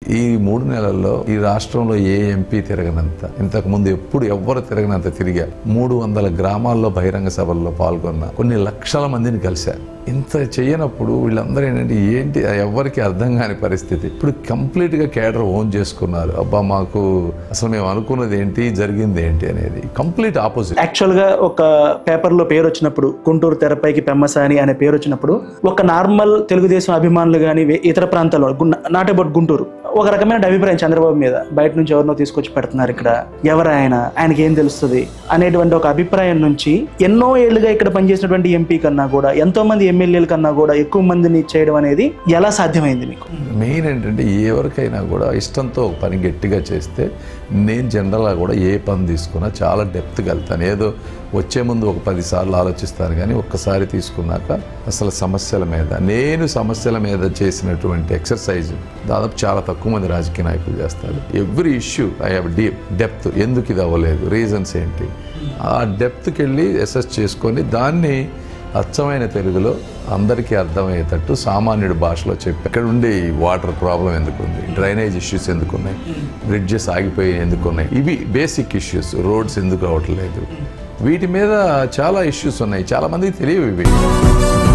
ఈ 3 నెలల్లో ఈ రాష్ట్రంలో ఏ ఎంపీ తిరగనంత, ఇంతకు ముందు ఎప్పుడు ఎవ్వరు తిరగనంత తిరిగా. 300 గ్రామాల్లో బహిరంగ సభల్లో పాల్గొన్న, కొన్ని లక్షల మందిని కలిశా. ఇంత చేయనప్పుడు వీళ్ళందరూ ఏంటి ఎవరికి అర్థం కాని పరిస్థితి. ఇప్పుడు కంప్లీట్ గా కేడర్ ఓన్ చేసుకున్నారు. అబ్బా మాకు అసలు మేము అనుకున్నది ఏంటి, జరిగింది ఏంటి అనేది కంప్లీట్ ఆపోజిట్. యాక్చువల్ గా ఒక పేపర్ లో పేరు వచ్చినప్పుడు, గుంటూరు తెరపైకి పెమ్మసాని అనే పేరు వచ్చినప్పుడు, ఒక నార్మల్ తెలుగుదేశం అభిమానులు కానీ ఇతర ప్రాంతాల్లో నాట్ అబౌట్ గుంటూరు, ఒక రకమైన అభిప్రాయం చంద్రబాబు మీద, బయట నుంచి ఎవరినో తీసుకొచ్చి పెడుతున్నారు, ఇక్కడ ఎవరు ఆయనకి ఏం తెలుస్తుంది అనేటువంటి ఒక అభిప్రాయం నుంచి ఎన్నో ఏళ్లుగా ఇక్కడ పనిచేసినటువంటి ఎంపీ కన్నా కూడా, ఎంతో మంది ఎమ్మెల్యేల కన్నా కూడా ఎక్కువ మందిని చేయడం అనేది ఎలా సాధ్యమైంది మీకు? మెయిన్ ఏంటంటే ఎవరికైనా కూడా ఇష్టంతో ఒక పని గట్టిగా చేస్తే, నేను జనరల్గా కూడా ఏ పని తీసుకున్నా చాలా డెప్త్గా వెళ్తాను. ఏదో వచ్చే ముందు ఒక 10 సార్లు ఆలోచిస్తాను, కానీ ఒక్కసారి తీసుకున్నాక అసలు సమస్యల మీద చేసినటువంటి ఎక్సర్సైజ్ దాదాపు చాలా తక్కువ మంది రాజకీయ నాయకులు చేస్తారు. Every issue I have depth, ఎందుకు ఇది అవ్వలేదు, రీజన్స్ ఏంటి, ఆ డెప్త్కి వెళ్ళి అసెస్ చేసుకొని దాన్ని అచ్చమైన తెలుగులో అందరికీ అర్థమయ్యేటట్టు సామాన్యుడి భాషలో చెప్పి, ఇక్కడ ఉండే వాటర్ ప్రాబ్లం ఎందుకుంది, డ్రైనేజ్ ఇష్యూస్ ఎందుకున్నాయి, బ్రిడ్జెస్ ఆగిపోయి ఎందుకున్నాయి, ఇవి బేసిక్ ఇష్యూస్, రోడ్స్ ఎందుకు అవ్వట్లేదు, వీటి మీద చాలా ఇష్యూస్ ఉన్నాయి, చాలా మందికి తెలియవు ఇవి.